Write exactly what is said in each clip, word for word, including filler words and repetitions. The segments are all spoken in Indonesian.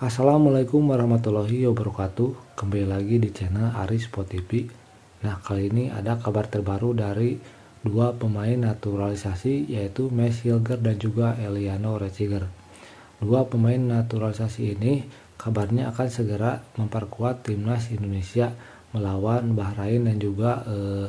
Assalamualaikum warahmatullahi wabarakatuh. Kembali lagi di channel Aris Sport T V. Nah, kali ini ada kabar terbaru dari dua pemain naturalisasi, yaitu Max Hilger dan juga Eliano Rechiger. Dua pemain naturalisasi ini kabarnya akan segera memperkuat timnas Indonesia melawan Bahrain dan juga eh,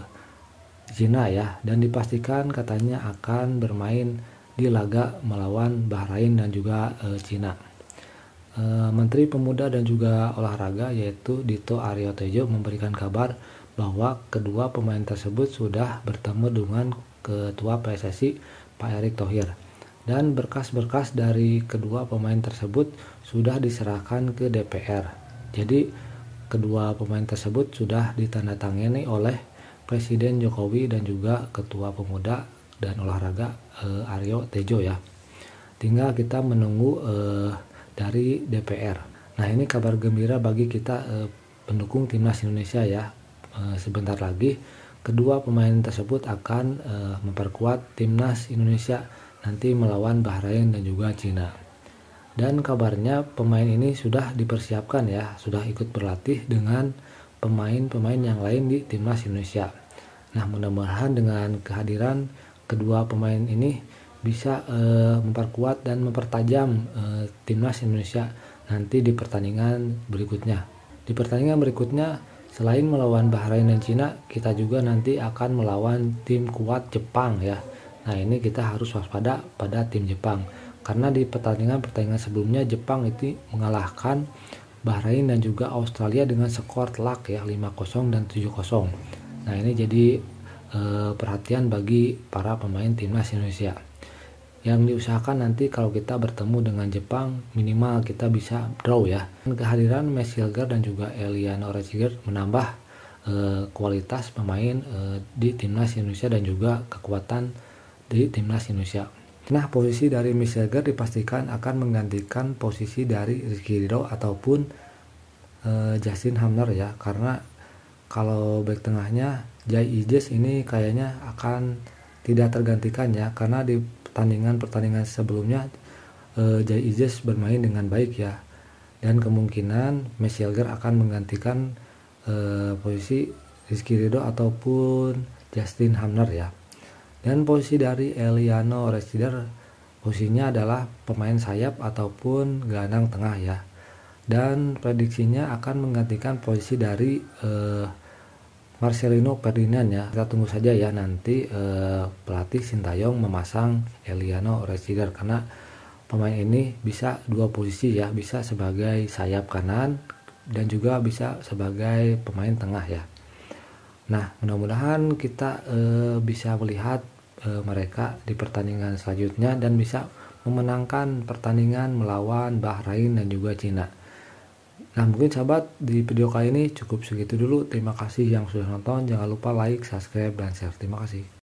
Cina ya, dan dipastikan katanya akan bermain di laga melawan Bahrain dan juga eh, Cina. Menteri Pemuda dan juga Olahraga yaitu Dito Aryo Tejo memberikan kabar bahwa kedua pemain tersebut sudah bertemu dengan Ketua P S S I Pak Erick Thohir, dan berkas-berkas dari kedua pemain tersebut sudah diserahkan ke D P R. Jadi kedua pemain tersebut sudah ditandatangani oleh Presiden Jokowi dan juga Ketua Pemuda dan Olahraga eh, Aryo Tejo ya. Tinggal kita menunggu eh, dari D P R. Nah, ini kabar gembira bagi kita eh, pendukung timnas Indonesia ya. Eh, sebentar lagi kedua pemain tersebut akan eh, memperkuat timnas Indonesia nanti melawan Bahrain dan juga Cina. Dan kabarnya pemain ini sudah dipersiapkan ya, sudah ikut berlatih dengan pemain-pemain yang lain di timnas Indonesia. Nah, mudah-mudahan dengan kehadiran kedua pemain ini bisa uh, memperkuat dan mempertajam uh, timnas Indonesia nanti di pertandingan berikutnya. Di pertandingan berikutnya selain melawan Bahrain dan Cina, kita juga nanti akan melawan tim kuat Jepang ya. Nah, ini kita harus waspada pada tim Jepang karena di pertandingan-pertandingan sebelumnya Jepang itu mengalahkan Bahrain dan juga Australia dengan skor telak ya, lima kosong dan tujuh kosong. Nah, ini jadi uh, perhatian bagi para pemain timnas Indonesia. Yang diusahakan nanti kalau kita bertemu dengan Jepang minimal kita bisa draw ya. Kehadiran Max Hilger dan juga Eliano Rechiger menambah eh, kualitas pemain eh, di timnas Indonesia dan juga kekuatan di timnas Indonesia. Nah, posisi dari Max Hilger dipastikan akan menggantikan posisi dari Rizky Ridho ataupun eh, Justin Hamner ya, karena kalau back tengahnya Jai Ijes ini kayaknya akan tidak tergantikan ya, karena di pertandingan-pertandingan sebelumnya eh, Jai Ijes bermain dengan baik ya, dan kemungkinan Max Hilger akan menggantikan eh, posisi Rizky Ridho ataupun Justin Hamner ya. Dan posisi dari Eliano Rechiger posisinya adalah pemain sayap ataupun gelandang tengah ya, dan prediksinya akan menggantikan posisi dari eh, Marcelino Ferdinand ya. Kita tunggu saja ya nanti eh, pelatih Sintayong memasang Eliano Rechiger, karena pemain ini bisa dua posisi ya, bisa sebagai sayap kanan dan juga bisa sebagai pemain tengah ya. Nah, mudah-mudahan kita eh, bisa melihat eh, mereka di pertandingan selanjutnya dan bisa memenangkan pertandingan melawan Bahrain dan juga Cina. Nah, mungkin sahabat di video kali ini cukup segitu dulu. Terima kasih yang sudah nonton. Jangan lupa like, subscribe, dan share. Terima kasih.